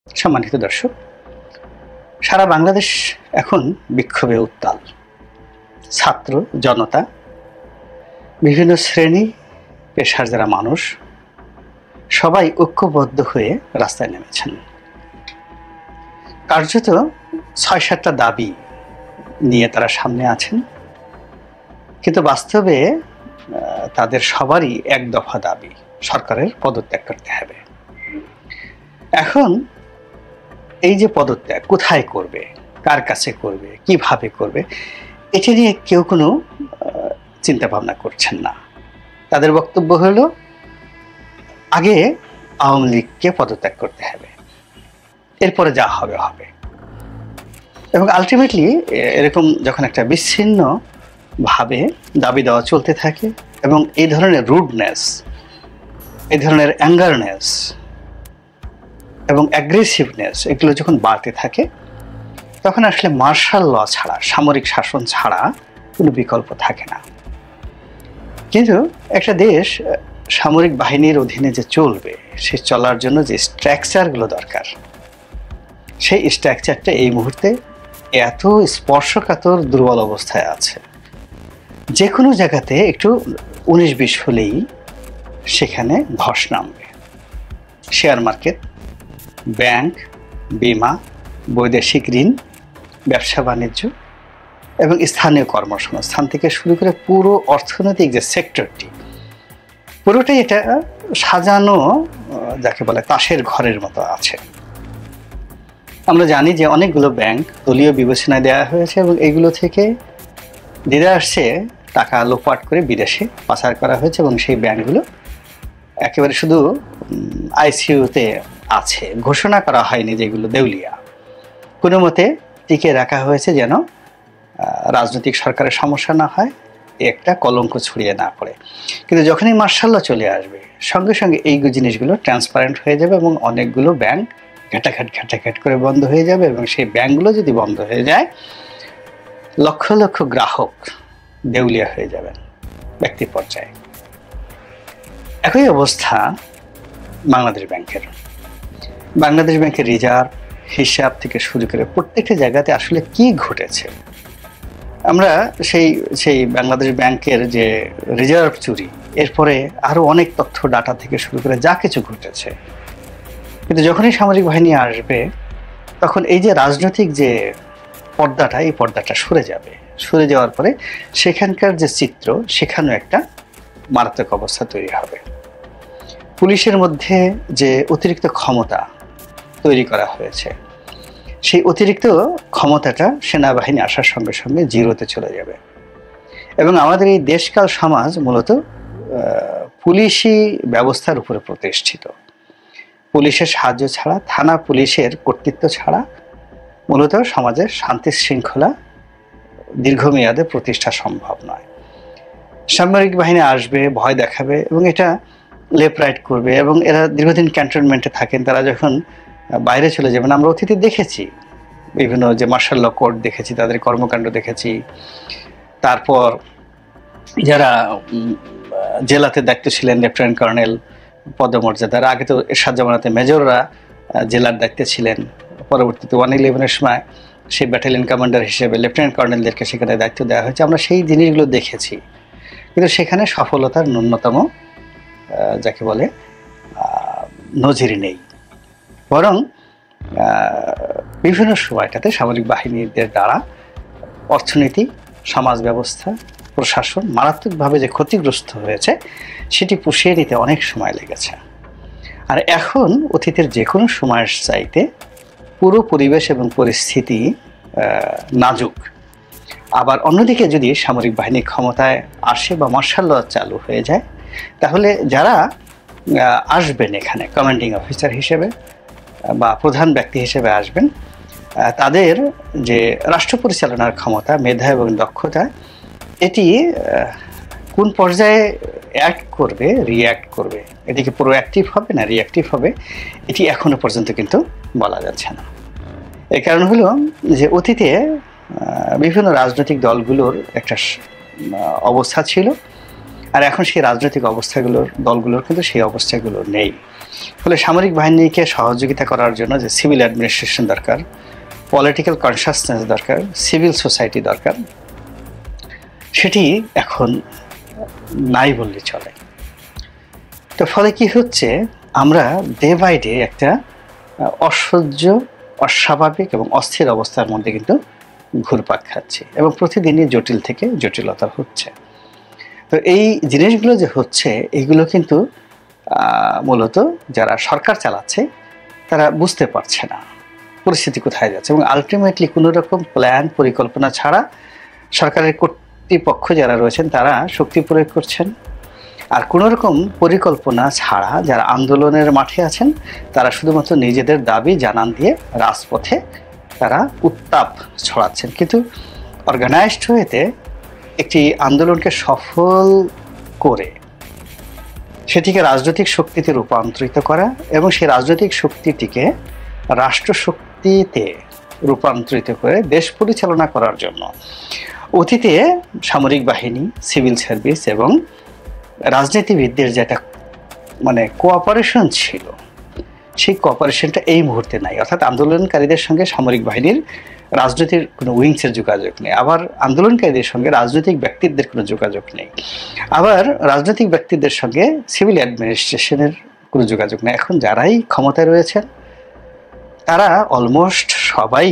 সম্মানিত দর্শক, সারা বাংলাদেশ এখন বিক্ষোভে উত্তাল। ছাত্র জনতা, বিভিন্ন শ্রেণী পেশার যারা মানুষ, সবাই ঐক্যবদ্ধ হয়ে রাস্তায় নেমেছেন। কার্যত ৬-৭টা দাবি নিয়ে তারা সামনে আছেন, কিন্তু বাস্তবে তাদের সবারই এক দফা দাবি, সরকারের পদত্যাগ করতে হবে। এখন এই যে পদত্যাগ কোথায় করবে, কার কাছে করবে, কিভাবে করবে, এটা নিয়ে কেউ কোনো চিন্তা ভাবনা করছেন না। তাদের বক্তব্য হলো আগে আওয়ামী লীগকে পদত্যাগ করতে হবে, এরপরে যা হবে হবে। এবং আলটিমেটলি এরকম যখন একটা বিচ্ছিন্ন ভাবে দাবি দেওয়া চলতে থাকে এবং এই ধরনের রুডনেস, এই ধরনের অ্যাঙ্গারনেস এবং অ্যাগ্রেসিভনেস এগুলো যখন বাড়তে থাকে, তখন আসলে মার্শাল ল ছাড়া, সামরিক শাসন ছাড়া কোনো বিকল্প থাকে না। কিন্তু একটা দেশ সামরিক বাহিনীর অধীনে যে চলবে, সে চলার জন্য যে স্ট্রাকচারগুলো দরকার, সেই স্ট্রাকচারটা এই মুহূর্তে এত স্পর্শকাতর দুর্বল অবস্থায় আছে, যে কোনো জায়গাতে একটু ১৯-২০ হলেই সেখানে ধস নামবে। শেয়ার মার্কেট, ব্যাংক, বিমা, বৈদেশিক ঋণ, ব্যবসা বাণিজ্য এবং স্থানীয় কর্মসংস্থান থেকে শুরু করে পুরো অর্থনৈতিক যে সেক্টরটি, পুরোটাই এটা সাজানো যাকে বলে তাসের ঘরের মতো আছে। আমরা জানি যে অনেকগুলো ব্যাংক দলীয় বিবেচনায় দেওয়া হয়েছে এবং এইগুলো থেকে দিদা আসছে টাকা লোপাট করে বিদেশে পাচার করা হয়েছে এবং সেই ব্যাংকগুলো একেবারে শুধু আইসিইউতে আছে, ঘোষণা করা হয়নি যেগুলো দেউলিয়া, কোনো মতে টিকে রাখা হয়েছে যেন রাজনৈতিক সরকারের সমস্যা না হয়, একটা কলঙ্ক ছড়িয়ে না পড়ে। কিন্তু যখনই মার্শাল ল চলে আসবে, সঙ্গে সঙ্গে এই জিনিসগুলো ট্রান্সপারেন্ট হয়ে যাবে এবং অনেকগুলো ব্যাংক ঘাটাঘাট করে বন্ধ হয়ে যাবে এবং সেই ব্যাংকগুলো যদি বন্ধ হয়ে যায়, লক্ষ লক্ষ গ্রাহক দেউলিয়া হয়ে যাবেন ব্যক্তি পর্যায়ে। একই অবস্থা বাংলাদেশ ব্যাংকের। বাংলাদেশ ব্যাংকের রিজার্ভ, হিসাব থেকে শুরু করে প্রত্যেকটা জায়গাতে আসলে কি ঘটেছে, আমরা সেই বাংলাদেশ ব্যাংকের যে রিজার্ভ চুরি, এরপরে আরও অনেক তথ্য ডাটা থেকে শুরু করে যা কিছু ঘটেছে, কিন্তু যখনই সামরিক বাহিনী আসবে, তখন এই যে রাজনৈতিক যে পর্দাটা, এই পর্দাটা সরে যাবে। সরে যাওয়ার পরে সেখানকার যে চিত্র, সেখানেও একটা মারাত্মক অবস্থা তৈরি হবে। পুলিশের মধ্যে যে অতিরিক্ত ক্ষমতা তৈরি করা হয়েছে, সেই অতিরিক্ত ক্ষমতাটা সেনাবাহিনী আসার সঙ্গে সঙ্গে জিরোতে চলে যাবে। এবং আমাদের এই দেশকাল সমাজ মূলত পুলিশি ব্যবস্থার উপরে প্রতিষ্ঠিত। পুলিশের সাহায্য ছাড়া, থানা পুলিশের কর্তৃত্ব ছাড়া মূলত সমাজের শান্তি শৃঙ্খলা দীর্ঘমেয়াদে প্রতিষ্ঠা সম্ভব নয়। সামরিক বাহিনী আসবে, ভয় দেখাবে এবং এটা লেফট রাইট করবে এবং এরা দীর্ঘদিন ক্যান্টনমেন্টে থাকেন, তারা যখন বাইরে চলে যাবেন, আমরা অতীতে দেখেছি বিভিন্ন যে মার্শাল ল কোর্ট দেখেছি, তাদের কর্মকাণ্ড দেখেছি। তারপর যারা জেলাতে দায়িত্ব ছিলেন, লেফটেন্যান্ট কর্নেল পদমর্যাদার, আগে তো এরশাদ জামানাতে মেজররা জেলার দায়িত্বে ছিলেন, পরবর্তীতে 111-এর সময় সেই ব্যাটালিয়ন কমান্ডার হিসেবে লেফটেন্যান্ট কর্নেলদেরকে সেখানে দায়িত্ব দেওয়া হয়েছে। আমরা সেই জিনিসগুলো দেখেছি, কিন্তু সেখানে সফলতার ন্যূনতম যাকে বলে নজির নেই। বরং বিভিন্ন সময়টাতে সামরিক বাহিনীদের দ্বারা অর্থনীতি, সমাজ ব্যবস্থা, প্রশাসন মারাত্মকভাবে যে ক্ষতিগ্রস্ত হয়েছে, সেটি পুষিয়ে নিতে অনেক সময় লেগেছে। আর এখন অতীতের যে কোনো সময়ের চাইতে পুরো পরিবেশ এবং পরিস্থিতি নাজুক। আবার অন্যদিকে যদি সামরিক বাহিনী ক্ষমতায় আসে বা মার্শাল ল চালু হয়ে যায়, তাহলে যারা আসবেন এখানে কমান্ডিং অফিসার হিসেবে বা প্রধান ব্যক্তি হিসেবে আসবেন, তাদের যে রাষ্ট্র পরিচালনার ক্ষমতা, মেধা এবং দক্ষতা, এটি কোন পর্যায়ে অ্যাক্ট করবে, রিঅ্যাক্ট করবে, এটিকে প্রোঅ্যাক্টিভ হবে না রিঅ্যাক্টিভ হবে, এটি এখনো পর্যন্ত কিন্তু বলা যাচ্ছে না। এর কারণ হলো যে অতীতে বিভিন্ন রাজনৈতিক দলগুলোর একটা অবস্থা ছিল, আর এখন সেই রাজনৈতিক অবস্থাগুলোর দলগুলোর কিন্তু সেই অবস্থাগুলো নেই। ফলে সামরিক বাহিনীকে সহযোগিতা করার জন্য যে সিভিল অ্যাডমিনিস্ট্রেশন দরকার, পলিটিক্যাল কনসাসনেস দরকার, সিভিল সোসাইটি দরকার, সেটি এখন নাই বললে চলে। তো ফলে কি হচ্ছে, আমরা ডে বাই ডে একটা অসহ্য, অস্বাভাবিক এবং অস্থির অবস্থার মধ্যে কিন্তু ঘুরপাক খাচ্ছি এবং প্রতিদিনই জটিল থেকে জটিলতা হচ্ছে। তো এই জিনিসগুলো যে হচ্ছে, এইগুলো কিন্তু মূলত যারা সরকার চালাচ্ছে তারা বুঝতে পারছে না পরিস্থিতি কোথায় যাচ্ছে, এবং আলটিমেটলি কোনো রকম প্ল্যান পরিকল্পনা ছাড়া সরকারের কর্তৃপক্ষ যারা রয়েছেন তারা শক্তি প্রয়োগ করছেন। আর কোনো রকম পরিকল্পনা ছাড়া যারা আন্দোলনের মাঠে আছেন তারা শুধুমাত্র নিজেদের দাবি জানান দিয়ে রাজপথে তারা উত্তাপ ছড়াচ্ছেন। কিন্তু অর্গানাইজড হয়েতে একটি আন্দোলনকে সফল করে সেটিকে রাজনৈতিক শক্তিতে রূপান্তরিত করা এবং সেই রাজনৈতিক শক্তিটিকে রাষ্ট্রশক্তিতে রূপান্তরিত করে দেশ পরিচালনা করার জন্য অতীতে সামরিক বাহিনী, সিভিল সার্ভিস এবং রাজনীতিবিদদের যেটা কোঅপারেশন ছিল, সেই কোঅপারেশনটা এই মুহূর্তে নাই। অর্থাৎ আন্দোলনকারীদের সঙ্গে সামরিক বাহিনীর রাজনীতির কোনো উইংসের যোগাযোগ নেই, আবার আন্দোলনকারীদের সঙ্গে রাজনৈতিক ব্যক্তিত্বের কোনো যোগাযোগ নেই, আবার রাজনৈতিক ব্যক্তিদের সঙ্গে সিভিল অ্যাডমিনিস্ট্রেশনের কোনো যোগাযোগ নেই। এখন যারাই ক্ষমতায় রয়েছেন তারা অলমোস্ট সবাই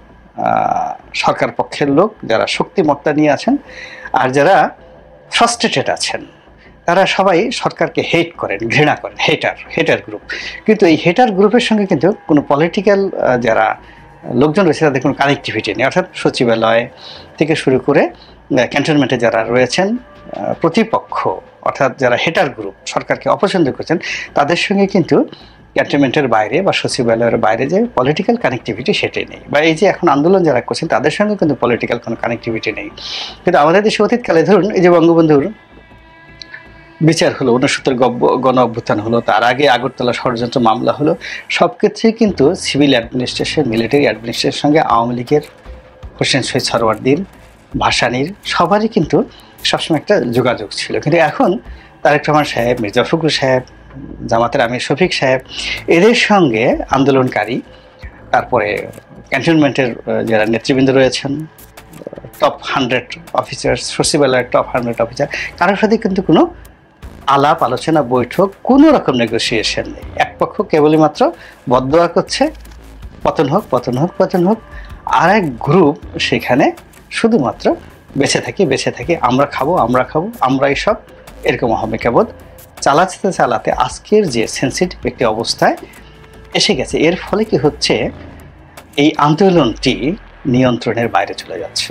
সরকার পক্ষের লোক, যারা শক্তিমত্তা নিয়ে আছেন, আর যারা ফ্রাস্ট্রেটেড আছেন তারা সবাই সরকারকে হেট করেন, ঘৃণা করেন, হেটার গ্রুপ। কিন্তু এই হেটার গ্রুপের সঙ্গে কিন্তু কোনো পলিটিক্যাল যারা লোকজন রয়েছে তাদের কোনো কানেক্টিভিটি নেই। অর্থাৎ সচিবালয় থেকে শুরু করে ক্যান্টনমেন্টে যারা রয়েছেন প্রতিপক্ষ, অর্থাৎ যারা হেটার গ্রুপ, সরকারকে অপছন্দ করছেন, তাদের সঙ্গে কিন্তু ক্যান্টনমেন্টের বাইরে বা সচিবালয়ের বাইরে যে পলিটিক্যাল কানেক্টিভিটি সেটাই নেই। বা এই যে এখন আন্দোলন যারা করছেন তাদের সঙ্গে কিন্তু পলিটিক্যাল কোনো কানেক্টিভিটি নেই। কিন্তু আমাদের দেশে অতীতকালে ধরুন এই যে বঙ্গবন্ধুর বিচার হলো, 69 গণ অভ্যুত্থান হলো, তার আগে আগরতলা ষড়যন্ত্র মামলা হলো, সব ক্ষেত্রেই কিন্তু সিভিল অ্যাডমিনিস্ট্রেশন, মিলিটারি অ্যাডমিনিস্ট্রেশনের সঙ্গে আওয়ামী লীগের হোসেন শহীদ সরওয়ার্দীর, ভাসানীর সবারই কিন্তু সবসময় একটা যোগাযোগ ছিল। কিন্তু এখন তারেক রহমান সাহেব, মির্জা ফখরুল সাহেব, জামাতের আমির শফিক সাহেব, এদের সঙ্গে আন্দোলনকারী, তারপরে ক্যান্টনমেন্টের যারা নেতৃবৃন্দ রয়েছেন, টপ 100 অফিসার, সচিবালয়ের টপ 100 অফিসার, কারোর সাথে কিন্তু কোনো আলাপ আলোচনা, বৈঠক, কোনো রকম নেগোসিয়েশন নেই। এক পক্ষ কেবলই মাত্র বদদোয়া করছে পতন হোক, পতন হোক, পতন হোক, আর এক গ্রুপ সেখানে শুধুমাত্র বেঁচে থাকি, আমরা খাবো, আমরাই সব, এরকম অহমিকাবোধ চালাতে চালাতে আজকের যে সেন্সিটিভ একটি অবস্থায় এসে গেছে। এর ফলে কি হচ্ছে, এই আন্দোলনটি নিয়ন্ত্রণের বাইরে চলে যাচ্ছে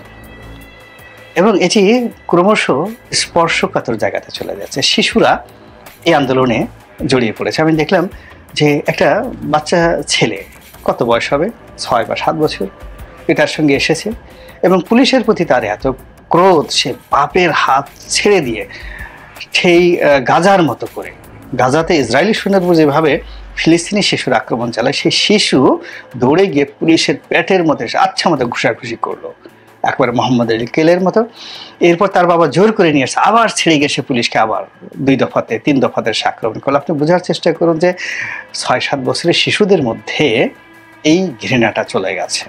এবং এটি ক্রমশ স্পর্শকাতর জায়গাতে চলে যাচ্ছে। শিশুরা এই আন্দোলনে জড়িয়ে পড়েছে। আমি দেখলাম যে একটা বাচ্চা ছেলে, কত বয়স হবে, 6 বা 7 বছর, এটার সঙ্গে এসেছে এবং পুলিশের প্রতি তার এত ক্রোধ, সে বাপের হাত ছেড়ে দিয়ে সেই গাজার মতো করে, গাজাতে ইসরায়েলি সৈন্যরা যেভাবে ফিলিস্তিনি শিশুর আক্রমণ চালায়, সেই শিশু দৌড়ে গিয়ে পুলিশের পেটের মধ্যে আচ্ছা মতো ঘুষাঘুষি করলো, একবারে মোহাম্মদ আলী কেলের মতো। এরপর তার বাবা জোর করে নিয়ে আসছে, আবার ছেড়ে গেছে পুলিশকে, আবার 2 দফাতে 3 দফাতে সে আক্রমণ করলো। আপনি বোঝার চেষ্টা করুন যে 6-7 বছরের শিশুদের মধ্যে এই ঘৃণাটা চলে গেছে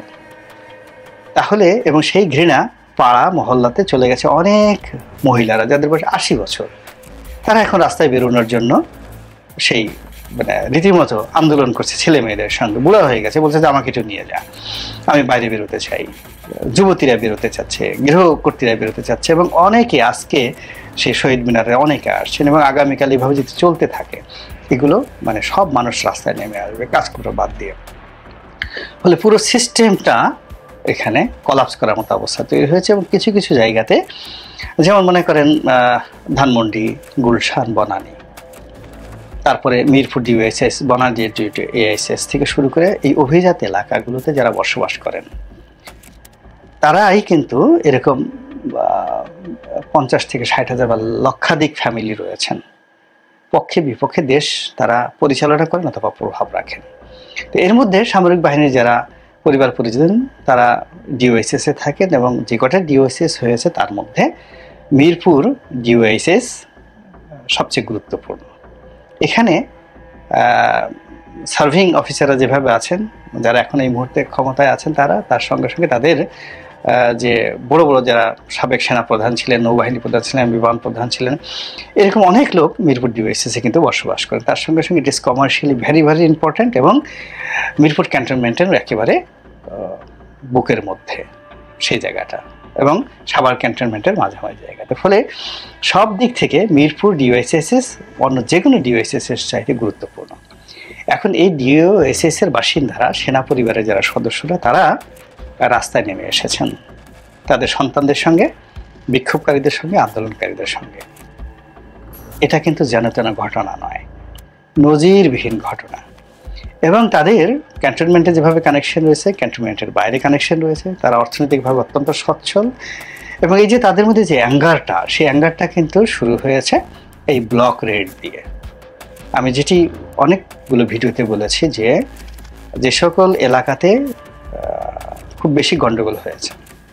তাহলে, এবং সেই ঘৃণা পাড়া মহল্লাতে চলে গেছে। অনেক মহিলারা যাদের বয়স 80 বছর, তারা এখন রাস্তায় বেরোনোর জন্য সেই রীতিমতো আন্দোলন করছে ছেলে মেয়েদের সঙ্গে। বুড়া হয়ে গেছে, বলছে যে আমাকে একটু নিয়ে যা, আমি বাইরে বেরোতে চাই। যুবতীরা বেরোতে চাচ্ছে, গৃহকর্তীরা বেরোতে চাচ্ছে এবং অনেকে আজকে সেই শহীদ মিনারে অনেকে আসছেন এবং আগামীকাল এইভাবে যদি চলতে থাকে, এগুলো সব মানুষ রাস্তায় নেমে আসবে কাজ করে বাদ দিয়ে। ফলে পুরো সিস্টেমটা এখানে কলাপস করার মতো অবস্থা তৈরি হয়েছে এবং কিছু কিছু জায়গাতে, যেমন মনে করেন ধানমন্ডি, গুলশান, বনানী, তারপরে মিরপুর ডিওএসএস, বনানী এআইএসএস থেকে শুরু করে এই অভিজাত এলাকাগুলোতে যারা বসবাস করেন তারাই কিন্তু এরকম 50 থেকে 60,000 বা লক্ষাধিক ফ্যামিলি রয়েছেন। পক্ষে বিপক্ষে দেশ তারা পরিচালনা করেন অথবা প্রভাব রাখেন। তো এর মধ্যে সামরিক বাহিনীর যারা পরিবার পরিজন তারা ডিওএসএসে থাকেন এবং যে কটা ডিওএসএস হয়েছে তার মধ্যে মিরপুর ডিওএসএস সবচেয়ে গুরুত্বপূর্ণ। এখানে সার্ভিং অফিসাররা যেভাবে আছেন, যারা এখন এই মুহূর্তে ক্ষমতায় আছেন, তার সঙ্গে সঙ্গে তাদের যে বড় বড় যারা সাবেক সেনাপ্রধান ছিলেন, নৌবাহিনী প্রধান ছিলেন, বিমান প্রধান ছিলেন, এরকম অনেক লোক মিরপুর ডিওএসএসে কিন্তু বসবাস করেন। তার সঙ্গে সঙ্গে it is commercially very very important, এবং মিরপুর ক্যান্টনমেন্টের একেবারে বুকের মধ্যে সেই জায়গাটা, এবং সাভার ক্যান্টনমেন্টের মাঝামাঝি জায়গাতে। ফলে সব দিক থেকে মিরপুর ডিওএসএসএস অন্য যে কোনো ডিওএসএসএস চাইতে গুরুত্বপূর্ণ। এখন এই ডিওএসএস এর বাসিন্দারা, সেনা পরিবারের যারা সদস্যরা, তারা রাস্তায় নেমে এসেছেন তাদের সন্তানদের সঙ্গে, বিক্ষোভকারীদের সঙ্গে, আন্দোলনকারীদের সঙ্গে। এটা কিন্তু যেন তেন ঘটনা নয়, নজিরবিহীন ঘটনা। এবং তাদের ক্যান্টনমেন্টে যেভাবে কানেকশন রয়েছে, ক্যান্টনমেন্টের বাইরে কানেকশন রয়েছে, তারা অর্থনৈতিকভাবে অত্যন্ত সচ্ছল। এবং এই যে তাদের মধ্যে যে অ্যাঙ্গারটা, সেই অ্যাঙ্গারটা কিন্তু শুরু হয়েছে এই ব্লক রেড দিয়ে। আমি যেটি অনেকগুলো ভিডিওতে বলেছি যে যে সকল এলাকাতে খুব বেশি গন্ডগোল হয়েছে,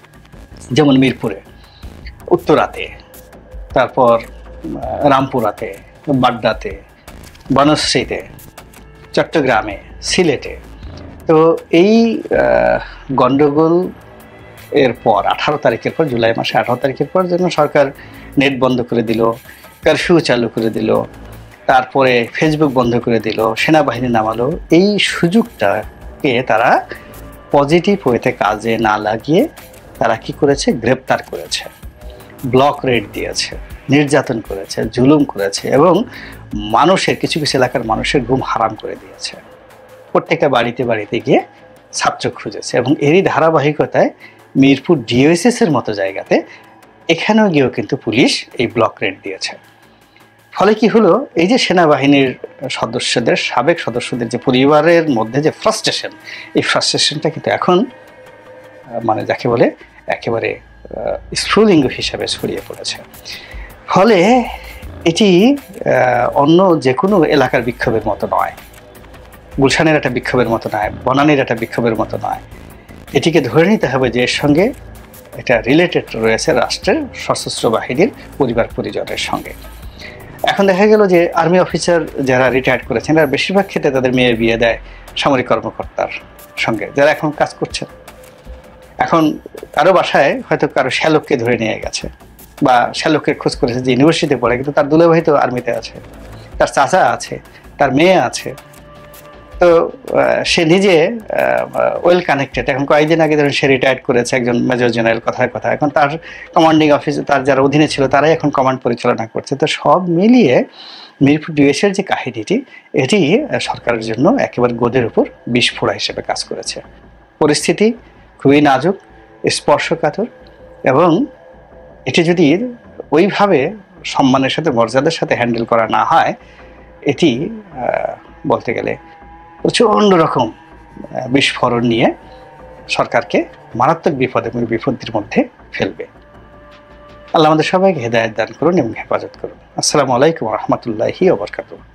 যেমন মিরপুরে, উত্তরাতে, তারপর রামপুরাতে, বাড্ডাতে, বনশ্রীতে, চট্টগ্রামে, সিলেটে, তো এই গন্ডগোল এর পর 18 তারিখের পর, জুলাই মাসে 18 তারিখের পর যেন সরকার নেট বন্ধ করে দিল, কারফিউ চালু করে দিল, তারপরে ফেসবুক বন্ধ করে দিল, সেনাবাহিনী নামালো। এই সুযোগটাকে তারা পজিটিভ ওয়েতে কাজে না লাগিয়ে তারা কি করেছে? গ্রেপ্তার করেছে, ব্লক রেড দিয়েছে, নির্যাতন করেছে, জুলুম করেছে, এবং মানুষের কিছু কিছু এলাকার মানুষের ঘুম হারাম করে দিয়েছে। প্রত্যেকটা বাড়িতে বাড়িতে গিয়ে ছাত্র খুঁজেছে, এবং এরই ধারাবাহিকতায় মিরপুর ডিওএসএস এর মতো জায়গাতে এখানেও গিয়েও কিন্তু পুলিশ এই ব্লক রেড দিয়েছে। ফলে কি হলো? এই যে সেনাবাহিনীর সদস্যদের, সাবেক সদস্যদের যে পরিবারের মধ্যে যে ফ্রাস্ট্রেশন, এই ফ্রাস্ট্রেশনটা কিন্তু এখন মানে যাকে বলে একেবারে স্ফুলিঙ্গ হিসাবে ছড়িয়ে পড়েছে। ফলে এটি অন্য যে কোনো এলাকার বিক্ষোভের মতো নয়, গুলশানের একটা বিক্ষোভের মতো নয়, বনানীর একটা বিক্ষোভের মতো নয়। এটিকে ধরে নিতে হবে যে এর সঙ্গে এটা রিলেটেড রয়েছে রাষ্ট্রের সশস্ত্র বাহিনীর পরিবার পরিজনের সঙ্গে। এখন দেখা গেল যে আর্মি অফিসার যারা রিটায়ার্ড করেছেন, তারা বেশিরভাগ ক্ষেত্রে তাদের মেয়ের বিয়ে দেয় সামরিক কর্মকর্তার সঙ্গে, যারা এখন কাজ করছেন। এখন কারো বাসায় হয়তো কারো শ্যালককে ধরে নিয়ে গেছে, বা শ্যালকের খোঁজ করেছে যে ইউনিভার্সিটিতে পড়ে, কিন্তু তার দুলাভাই তো আর্মিতে আছে, তার চাচা আছে, তার মেয়ে আছে, তো সে নিজে ওয়েল কানেক্টেড। এখন কয়েকদিন আগে ধরুন সে রিটায়ার্ড করেছে, একজন মেজর জেনারেল, কথায় কথা এখন তার কমান্ডিং অফিসে তার যারা অধীনে ছিল তারাই এখন কমান্ড পরিচালনা করছে। তো সব মিলিয়ে মিরপুর ডিওএসএর যে কাহিনীটি, এটি সরকারের জন্য একেবারে গোদের উপর বিস্ফোরা হিসেবে কাজ করেছে। পরিস্থিতি খুবই নাজুক, স্পর্শকাতর, এবং এটি যদি ওইভাবে সম্মানের সাথে, মর্যাদার সাথে হ্যান্ডেল করা না হয়, এটি বলতে গেলে প্রচণ্ড রকম বিস্ফোরণ নিয়ে সরকারকে মারাত্মক বিপদ এবং বিপত্তির মধ্যে ফেলবে। আল্লাহ আমাদের সবাইকে হেদায়েত দান করুন এবং হেফাজত করুন। আসসালামু আলাইকুম ওয়া রাহমাতুল্লাহি ওয়া বারাকাতুহু।